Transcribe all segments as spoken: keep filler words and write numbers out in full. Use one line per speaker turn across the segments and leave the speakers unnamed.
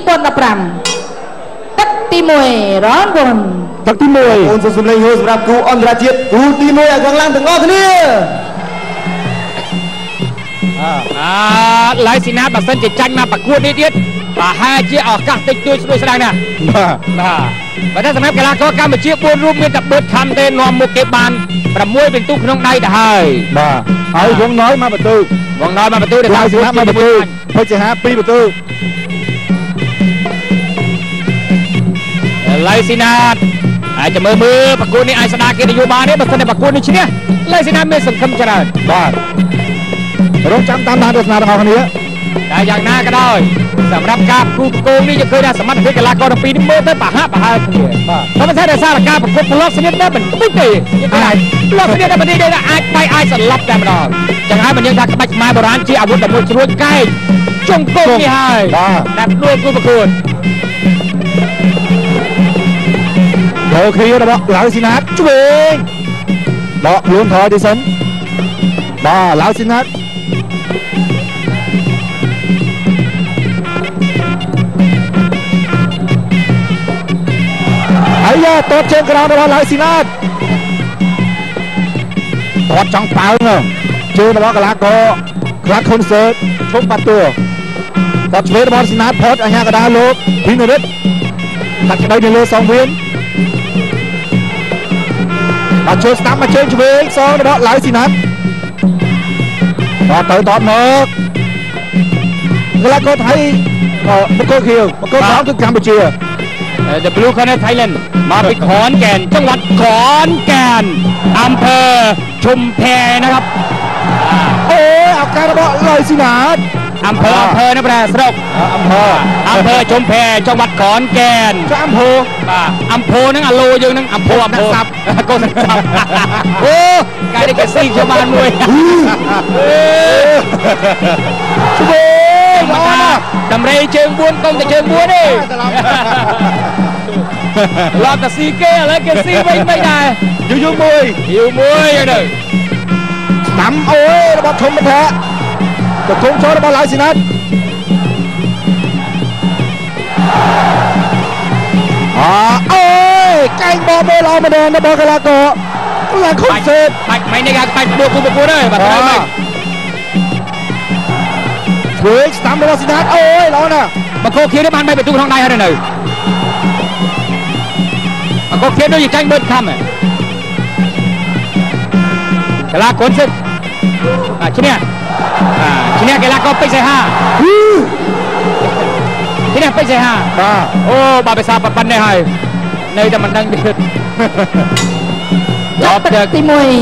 นดับรำตักตีมวยร้อนบน
ตักตีมวยโอนสุดเลยโฮสำหรับกูอันตรายกูตีมวยกลางล่างถึงงอคนนี้
อ่าหลายสินะบัดสันจะจันมาประกวดนิดๆป่าห้าเจี๊ยออกกักติดด้วยช่วยแสดงนะมาบัดนั้นสำหรับกีฬาก็การมาเชียร์บอลรูปเงินกับเบิร์ดคำเตนนอมมุกเก็บบานประมวยเป็นตู้ขนมได้แต่ให้
มาเอาวงน้อยมาประตู
วงน้อยมาประตูเดี๋ยว
หลายสินะมาประตูเพื่อจะหาปีประตู
หลายสินะอาจจะมือมือประกวดนี่ไอสดาเกียรติโยบาเนี่ยบัดสันในประกวดนี่ชิ้นเนี่ยหลายสินะไม่สำคัญจะได้
บ้าร้องจำตามทางโฆษณาของคนนี้
ได้อย่างน่าก็ได้สำหรับการผู้โกงนี่จะเคยได้สมัครเป็นกีฬากรปีนี้เมื่อตั้งป่าห้าป่าห้าคนเดียวเพราะมันใช่แต่สร้างการประกวดพลอกชนิดนั้นเป็นไม่ดีอะไรพลอกชนิดนั้นมันดีได้ละไอ้ไปไอ้สลับแต่มันออกอย่างไอ้มันยังทำกระบะไม้โบราณที่อาวุธแบบมวยชนวนใกล้จงโกงนี่ให้แต่ด้วยผู้ประกวด
โอเคนะบอกหลายสินัดช่วยบอกล้วนถอยดิฉันบ้าหลายสินัดไอ้ยาตอดเชิงกระดานระหว่างหลายสินัดตอดจังเปล่าเนอะเจอระหว่างกระลาโกคลักคอนเสิร์ตชกปัดตัวตอดเชิงระหว่างสินัดพอดไอ้ยากระดานลูกพิงหนึ่งนิดตัดกระไดในเรือสองเวียนมาเชิญสตัมมาเชิญช่วยสองระหว่างหลายสินัดตอดเตยตอดเมิกกระลาโกไทยมะโกเขียวมะโกสองคือกัมพูชี
เดบลูคอนไทยแลนด์มาไปขอนแก่นจังหวัดขอนแก่นอำเภอชุมแพนะครับ
โอ้ยอาการระเบิดเลยสินาด
อำเภออำเภอนะแปรสรก
อำเภอ
อำเภอชุมแพจังหวัดขอนแก่น
จะอำเภอ
อำเภอนั่งอโลยังนั่งอำเภออำเภอโกนสับโอ้กายได้แก่ซิ่งชาวบ้านมวย
ช่วย
มาดำเรยเชิงบ้วนกองแต่เชิงบ้วนดิรอแต่ซีเก้แล้วเกซีไม่ไม่ได้
ยูยูมวย
ยูมวยอย่างเดิม
น้ำโอ้ยระบบชมมาแท้จะคงโชว์ระบบหลายสินัดอ่าโอ้ยแกงบอลโบราณมาเดินระบบกระลาโกหลังคอนเสิร์ต
ไปไม่ในการไปดูคุณไปกูเลยแบบนี้
เฮ้ยสามระบบสินัดโอ้ยร้อนอ่ะ
มาโคเคียนได้มันไปเป็นตู้ทางในให้หน่อยมาโคเคียนด้วยจังเบิร์ดคำอ่ะกลาขนซึกอ่าชิ้นเนี้ยอ่าชิ้นเนี้ยกลาก็ไปใส่ห้าชิ้นเนี้ยไปใส่ห้าโอ้บาไปซาปันได้ให้ในแต่มันดังเดือด
จอบเด็กตีมวย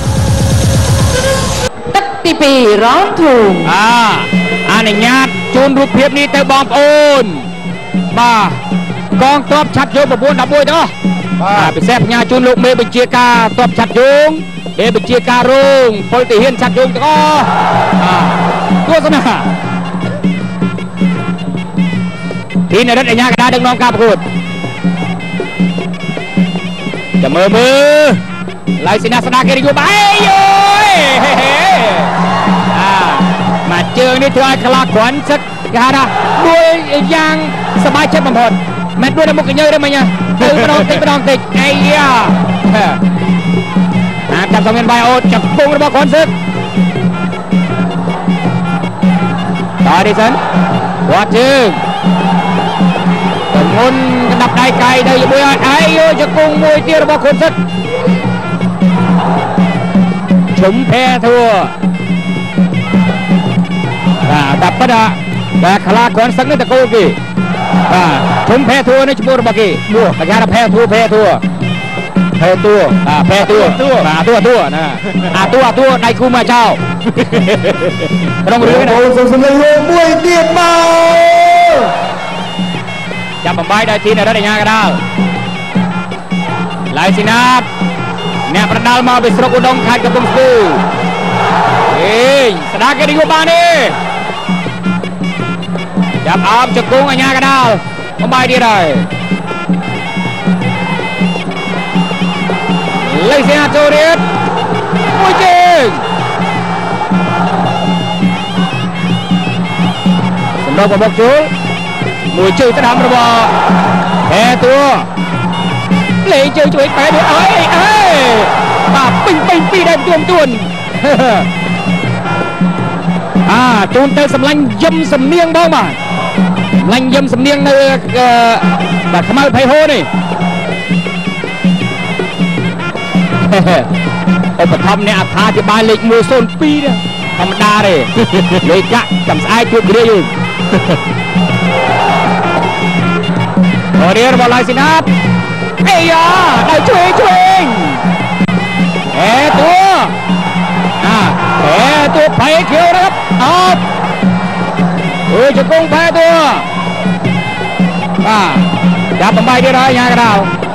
ตักตีปีร้อนถูก
อ่าอันนี้ญาติจูนรูปเพียบนี้เตะบอมโอนมากองตบชัดโยบบุญดับบุญเนาะไปแซ่บญาจูนลูกเมย์เป็นเชียร์กาตบชัดโยงเมย์เป็นเชียร์การุงพลตีเฮียนชัดโยงก็ตัวสนะทีในรัฐไอ้ญาติกระดาษดึงน้องกาประกวดจะมือมือไล่สินาสนาเกริโยบายโย่มาเจอนี่ถือว่าคลาขวัญสักการะด้วยอย่างสบายเช็ดบางคนแม้ด้วยน้ำมุกเยอะได้ไหมเนี่ยตื่นไปนอนติดไปนอนติดไอ้ยาจับสองเงินใบโอจับปุ้งระบบขนซึกต่อดิฉันวัดจึงต้นมุนดับได้ไกลได้ยังไม่ไอ้โยจะกุ้งมวยเตี้ยระบบขนซึกชุมแพทัวดับปะดาแต่คลาขวัญสักนิดตะโกกีชุมแพทัวนี่ชั่วโมงระบกีบัวประชาชนแพทัวแพทัวแพทัวแพทัวตัวตัวตัวนะตัวตัวในคูมาเจ้าต้องรู้นะ
สุดสุดเลยมวยเตี้ยมา
จับบัมใบได้ทีในรัฐยากระดาษลายสินาบเนี่ยประดาลมาไปสระอุดมขาดกับตรงสูเอ้ยสดาเกดิโยบานี่จับอามจะกุ้งอันยากระดาษบัมใบดีเลยเลยสินาโจเรียดมวยจริงสำหรับผมบอกจูមួយជើងស្ដាំរបស់ហែតួលេងជើងជួយបែរនេះអើយអើយបាទពេញពេញពីរដែរទួនទួនអាជូនទៅសម្លាញ់យឹមសំនៀងបងបាទសម្លាញ់យឹមសំនៀងនៅបាទខ្មៅភ័យហូរនេះឧបត្ថម្ភអ្នកអត្ថាធិប្បាយលេខមួយศูนย์ពីរធម្មតាទេលេខកាក់ចាំស្អែកជួបគ្នាយើងអូរៀនរបស់ឡៃស៊ីណាតអេយ៉ាដៃឆ្វេងឆ្វេងអេតួអាអេតួភ័យខៀវนะครับអត់អើយជង្គង់ភ័យតួបាទចាប់បំបីទៀតហើយញ៉ាកដៅ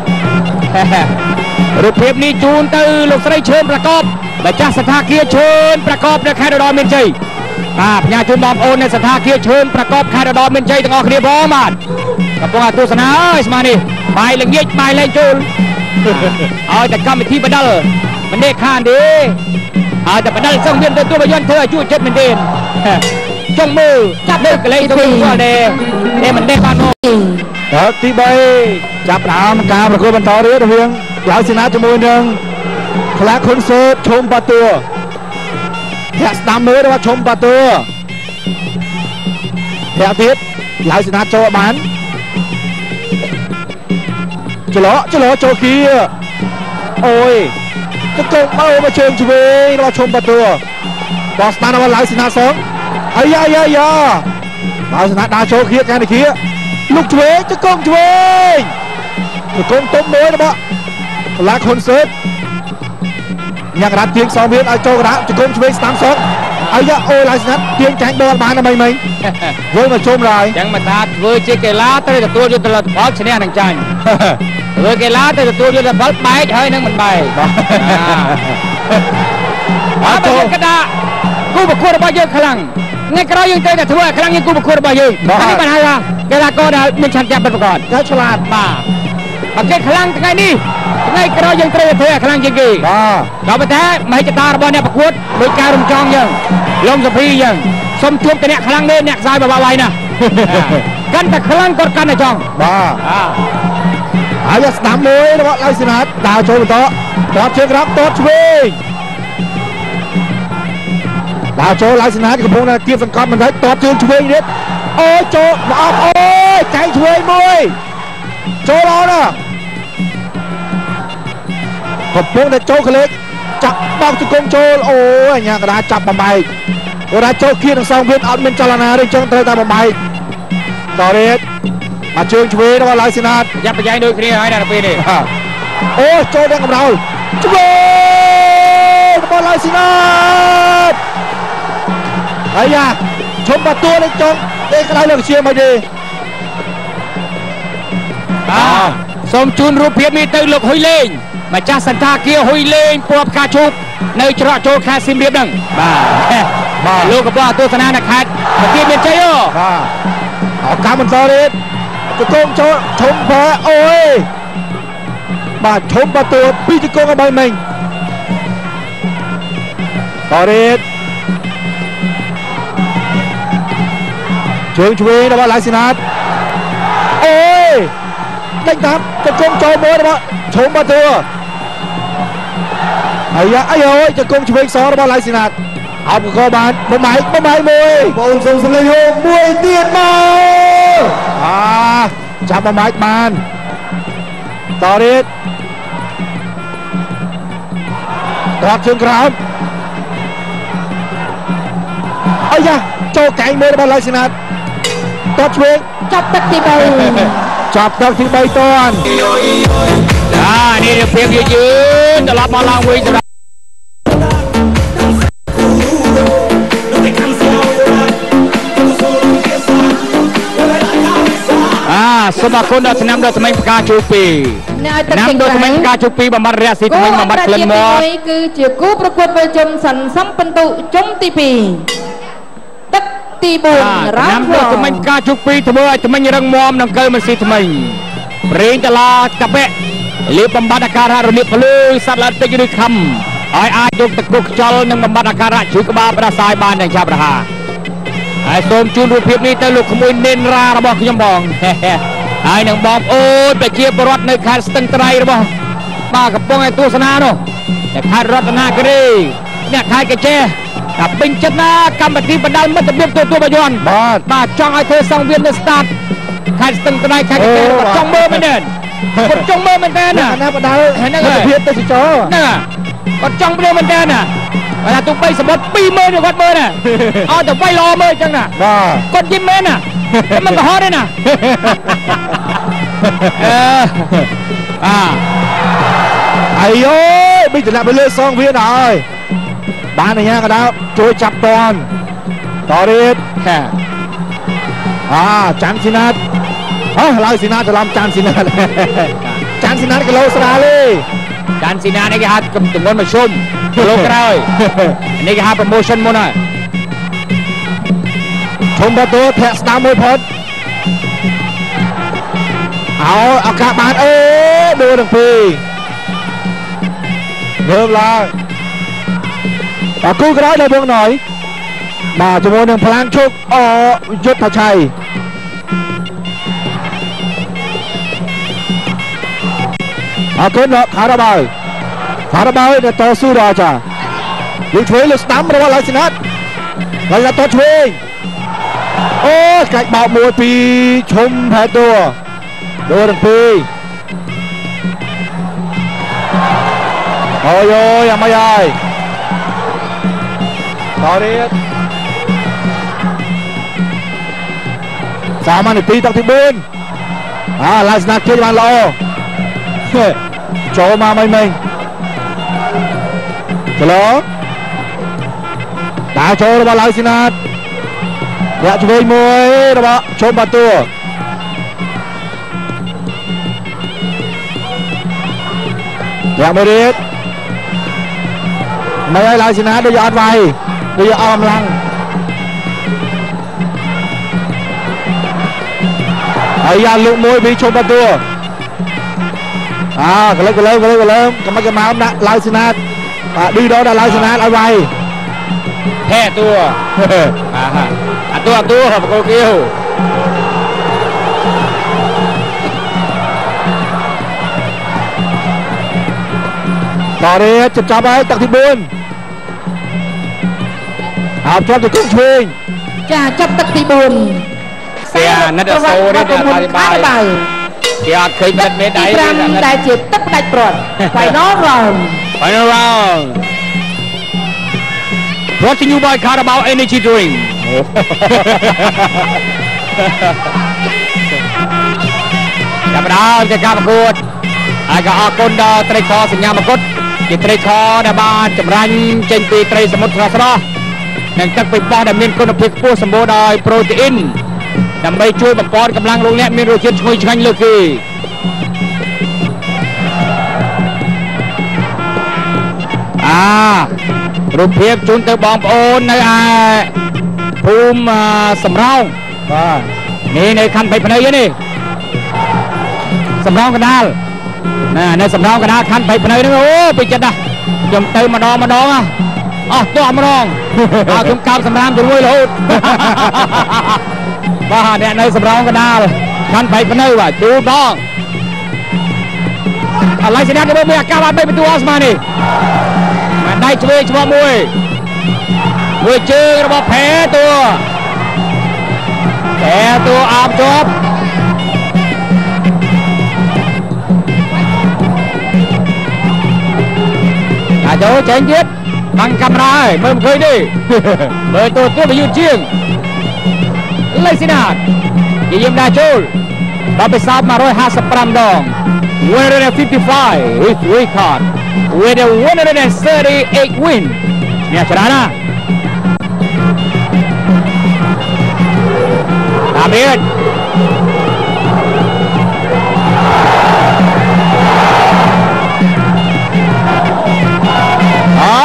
រូបភាពនេះជូនទៅលោកស្រីឈើនប្រកបម្ចាស់សថាគារឈើនប្រកបនៅខេត្តរតនមានជ័យបាទផ្ញើជូនបងប្អូននៅសថាគារឈើនប្រកបខេត្តរតនមានជ័យទាំងអស់គ្នាបងបាទកំពុងទស្សនាអើយស្មាននេះបាយល្ងាចបាយលែងជូនឲ្យតែកម្មវិធីបដិលមិនទេខានទេឲ្យតែបដិលសឹងមានទៅទូបយន្តធ្វើឲ្យជួយចិត្តមែនទេចង់មើលចាប់លើកលេងទៅវិញគាត់ទេតែមិនទេបានមក
ដល់ទីបីចាប់ដើមការប្រកួតបន្តរៀបរវាងឡាវសេនាជាមួយនឹងខ្លាខុនសូតឈុំបាតួធាក់ស្ដាំមើលរបស់ឈុំបាតួធាក់ទៀតឡាវសេនាចូលបានច្រឡច្រឡចូលគីអូយទៅកុំបើមកជើងឆ្វេងរបស់ឈុំបាតួបោះស្ដាំរបស់ឡាវសេនាសងអាយ៉ាយ៉ាយ៉ាឡាវសេនាដើរចូលគីកាន់តែគីលុកឆ្វេងទៅកុំឆ្វេងទៅកុំទុំមួយរបស់ខ្លាខុនសូតញ៉ាំក្រាតទៀងសងមានឲ្យចូលក្រាតជង្គង់ឆ្វេងស្ដាំសងអាយ៉ាអូឡាយស្ងាត់ទៀងចាញ់ដលបានតែមិនមិញធ្វើមកជុំរាយ
ចឹងមិនថាធ្វើជាកីឡាត្រូវទទួលយុទ្ធផលផលឈ្នះនឹងចាញ់ធ្វើកីឡាត្រូវទទួលយុទ្ធផលបែកហើយនឹងមិនបែកបាទចូលកដាគូប្រកួតរបស់យើងខ្លាំងថ្ងៃក្រោយយើងត្រូវតែធ្វើឲ្យខ្លាំងជាងគូប្រកួតរបស់យើងអានេះបានហៅថាកីឡាករដែលមានឆន្ទៈពិតប្រាកដ
តែឆ្លាត
បាទបើគេខ្លាំងថ្ងៃនេះថ្ងៃក្រោយយើងត្រូវតែធ្វើឲ្យខ្លាំងជាងគេ
បាទ
ដល់ប៉ុន្តែមហិច្ឆតារបស់អ្នកប្រកួតដោយការរំចង់យើងលំសុភីយើងសុំជួបតែអ្នកខ្លាំងទេអ្នកខ្សែបបាក់បាយណាកាន់តែខ្លាំងគាត់កាន់តែចង់
បាទហើយស្ដាំមួយរបស់ឡៃសេណាតដើរចូលបន្តតបជើងក្រាបតបឆ្វេងដើរចូលឡៃសេណាតកំពុងតែគៀបសង្កត់មិនដែរតបជើងឆ្វេងទៀតអូចូលមកអត់អូយចែងឆ្វេងមួយចូលអត់ណាកំពុងតែចូលក្លេកចាប់បោកជង្គង់ចូលអូយអញ្ញាកដាចាប់បំបែកអូរ៉ាចូលគៀននឹងសងវិញអត់មានចលនាទេចឹងត្រូវតែបំបែកតរ៉េតមកជើងឆ្វេងរបស់ឡៃសេណាត
យ៉ាប់ប្រយ៉ែងដូចគ្នាហើយដល់ពេលនេះ
អូចូលដល់កំដៅឆ្វេងរបស់ឡៃសេណាតហើយយ៉ាឈុំបាតួលេចង់ទេក្តៅលើកជាមិនទេ
បាទសូមជូនរូបភាពនេះទៅលោកហ៊ុយលេងម្ចាស់សន្តាគារហ៊ុយលេងពណ៌ផ្កាឈូកនៅច្រកចូលខេត្តសៀមរាបហ្នឹងបាទបាទលោកកំពុងទស្សនានៅខេត្តប្រទីមានជ័យអូ
បាទអោកម្មបន្តទៀតជង្គង់ចូលឈុំផែអូយបាទឈុំបាតួពីជង្គង់ឲ្យបីមិញតរៀតជើងឆ្វេងរបស់ឡៃសេណាតអូយដេញតាមជង្គង់ចូលមួយរបស់ឈុំបាតួអាយ៉ាអាយអូយជង្គង់ឆ្វេងសងរបស់ឡៃសេណាតអបក៏បានបំបែកបំបែកមួយបងសូមសម្លេងហូមួយទៀតមកអាចាប់បំបែកបានតរៀតដកជើងក្រោមអាយ៉ាចូលកែងមួយរបស់ឡៃសេណាតតបឆ្វេង
ចាប់ទឹកទីបី
ចាប់ទឹកទីបីតន
ចានេះរបៀបយឺតយឺតត្រឡប់មកឡើងវិញសម្រាប់អាសូមអរគុណដល់ឆ្នាំដល់ថ្មីផ្កាជូពីឆ្នាំដល់ថ្មីផ្កាជូពីបំបត្តិរយៈស៊ីថ្មីបំបត្តិក្លិនមាត់
គឺជាគូប្រកួតវ័យជុំសន្សំពិន្ទុជុំទីពីរទឹកទីបួន
រ៉ាំដល់ថ្មីផ្កាជូពីធ្វើឲ្យថ្មីរឹងមាំនឹងកើមិនស៊ីថ្មីប្រេងតាឡាកាប៉ែលាបបំបត្តិអាការៈរលាកភ្លើងសត្វល្អិតតិចឬខំឲ្យអាចយកទឹកគុកខ្យល់និងបំបត្តិអាការៈជ្រុះក្បាលផ្ដាសាយបានយ៉ាងឆាប់រហ័សហើយសូមជូនរូបភាពនេះទៅលោកក្មួយនេនរ៉ារបស់ខ្ញុំបងហើយនឹងបងប្អូនប្រជាពលរដ្ឋនៅខេត្តស្ទឹងត្រែងរបស់បាទកំពុងឲ្យទស្សនានោះតែខេត្តរតនគិរីអ្នកខេត្តកញ្ចេះតែពេញចិត្តណាកម្មវិធីបណ្ដាលមិត្តភាពទទួលបាយ័នបាទបាទចង់ឲ្យធ្វើសង្វៀននៅស្តាតខេត្តស្ទឹងត្រែងខេត្តកញ្ចេះគាត់ចង់មើលមែនទេគាត់ចង់មើលមែនទេណាណាបណ្ដាលមិត្តភាពទេសចរណាគាត់ចង់មើលមែនទេណាតែទូបីសមុទ្រពីរម៉ឺនគាត់មើលណាឲ្យតែវាយល្អមើលអញ្ចឹងណាបាទគាត់យីមែនណាមិនកុហកទេណាអឺអា
អាយអូបិទដាក់ទៅលើសងវាហើយបានអាញាកដោជួយចាប់តនតរៀតអាចាន់ស៊ីណាតអូឡើយស៊ីណាតច្រឡំចាន់ស៊ីណាតចាន់ស៊ីណាតគីឡូស្រាលទេ
ចាន់ស៊ីណាតនេះគេហៅទម្ងន់មធ្យមគីឡូក្រោយនេះគេហៅ promotion មុនហើយ
ឈុំបាតូធាក់ស្ដាំមួយផុតអោឱកាសបានអេដួលទាំងពីរលើកឡើងអគូក្រោយដល់វងណយបាទជាមួយនឹងផ្លាំងឈុកអយុទ្ធថៃអរគុណលោកខារ៉ាបៅខារ៉ាបៅដែលតស៊ូដល់ចាលើឆ្វេងលើស្ដាំរបស់ឡៅស៊ីណាត់ហើយដល់តឆ្វេងអូកាច់បោកមួយពីឈុំផែតួដូរទាំងពីរអូយអូយអាម៉េចហើយតរៀតសាមនាទីទឹកទីបួនអាឡាស្នាគេបានល្អចូលមកមិនមិញគីឡូដើរចូលរបស់ឡៅស៊ីណាតរយៈឆ្វេងមួយរបស់ឈុំបាតួយ៉ាមួយរៀតមិនឲ្យឡៅស៊ីណាតដូចអត់វាយដូចអស់កម្លាំងហើយយ៉ាលោកមួយពីឈុំបាតួអាកលឹកកលើកលើកលើកំមិនកំមកដាក់ឡៅស៊ីណាតបាទឌីដោដាក់ឡៅស៊ីណាតឲ្យវាយ
แท้ตัวอ่าฮะอ่ะตัวตัวบกគៀវ
តរៀតចាប់ចាប់ហើយទឹកទីបួនអោបចាប់ទៅគង់ឆ្វេង
ចាចាប់ទឹកទីបួន
គេអាណិតអសូរនេះអធិប្បាយគេអត់ឃើញទឹកមេដៃ
ប្រាំដែលជាទឹកផ្ដាច់ព្រាត់ Final round
Final round Brought to you by Carabao Energy Drink ចាប់ដើមជាការប្រកួតហើយក៏អរគុណដល់ត្រីខសញ្ញាមកុដជាត្រីខដែលបានចម្រាញ់ចេញពីត្រីសមុទ្រស្រស់ស្រស់និងទឹកពីបោះដែលមានគុណភាពខ្ពស់សម្បូរដោយប្រូតេអ៊ីនដើម្បីជួយបំពេញកម្លាំងលោកអ្នកមានរសជាតិឈ្ងុយឆ្ងាញ់លើសគេអារូបភាពជូនទៅបងប្អូននៅឯភូមិសំរោង
បាទ
នេះនៅខណ្ឌបៃភ្នើនេះសំរោងកណ្ដាលណានៅសំរោងកណ្ដាលខណ្ឌបៃភ្នើនេះអូពេញចិត្តណាស់ខ្ញុំទៅម្ដងម្ដងអស់ទាស់ម្ដងអើខ្ញុំកោបសម្រាមជាមួយរហូតបាទអ្នកនៅសំរោងកណ្ដាលខណ្ឌបៃភ្នើបាទជូនបងឥឡូវស្នាទៅមើលអាកាសបានបីបន្ទូអស់ស្មាននេះមកដៃឆ្វេងឆ្វក់មួយមួយជើងរបស់ផែតួផែតួអោបជាប់អាចចូលចេញទៀតបាំងកាមេរ៉ាហើយមើលមិនឃើញទេមើលតួតួទៅយឺតជាងឡៃស៊ីណាតនិយាយដាក់ចូលដល់ไปសោតone hundred fifty-fiveដងone hundred fifty-five with record with a one hundred thirty-eight win នេះច្រើនណាស់តាមទៀតអូ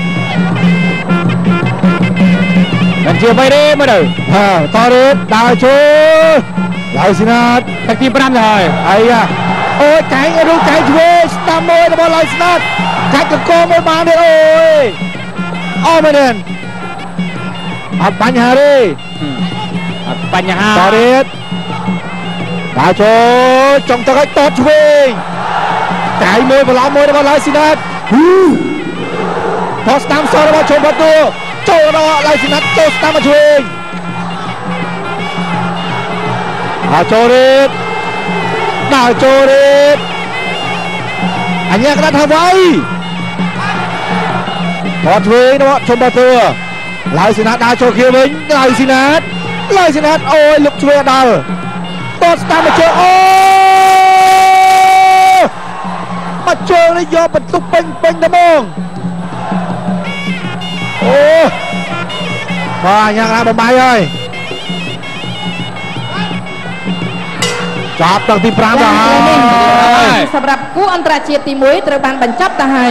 មិនជាបីទេមើលទៅ
ហាតរៀតដើរចូលឡៅស៊ីណាត
ទឹកទីfiveទៅហើយ
អាយ៉ាអូយកាយរូបកាយឆ្វេងស្ដាំមួយរបស់ឡៅស៊ីណាតកាច់កកមួយបានទេអូយអូមែនអត់បញ្ហាទេ
បញ្ហា
តរៀតដើរចូលចង់ទឹកឲ្យតតឆ្វេងកាយមួយបន្លំមួយរបស់ឡៅស៊ីណាតបោះស្ដាំសររបស់ជុំបាត់តួចូលដល់ឡៅស៊ីណាតចូលស្ដាំមកឆ្វេងដើរចូលរៀតដើរចូលរៀតអញ្ញាក្តាត់ថាវៃបោះឆ្វេងរបស់ជុំបាត់តួឡៅស៊ីណាតដើរចូលគ្នាវិញឡៅស៊ីណាតឡៅស៊ីណាតអូយលុកឆ្វេងដល់តតស្ដាំមកជើងអូមកជើងនេះយកបន្ទុកពេញពេញតែហ្មងអូបាទយ៉ាងណាបំបាយហើយចាប់តាំងទី5ដល់ហើយ
សម្រាប់គូអន្តរជាតិទី1ត្រូវបានបញ្ចប់ទៅហើយ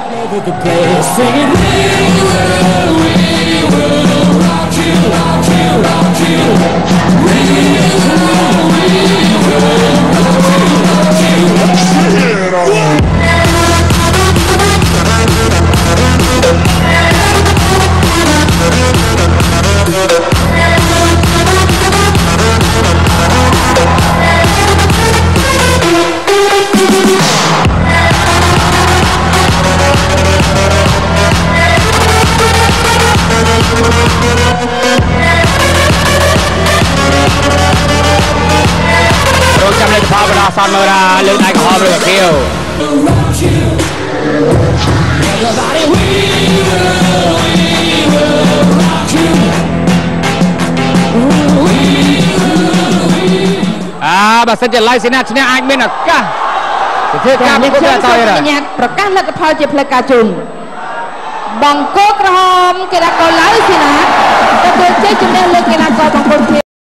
ចាំលេខផលបណ្ដោះសន្នមើលថាលើកដៃក្រហមឬខៀវអាបើសិនជាឡៃស៊ីណាឈ្នះអាចមានឱកាសទៅធ្វើការប្រកួតអន្តរជាតិ
ប្រកាសលទ្ធផលជាផ្លូវការជូនបង្គោលក្រហមកីឡាករឡៅស៊ីណាទទួលជ័យជំនះលើកីឡាករបង្គោល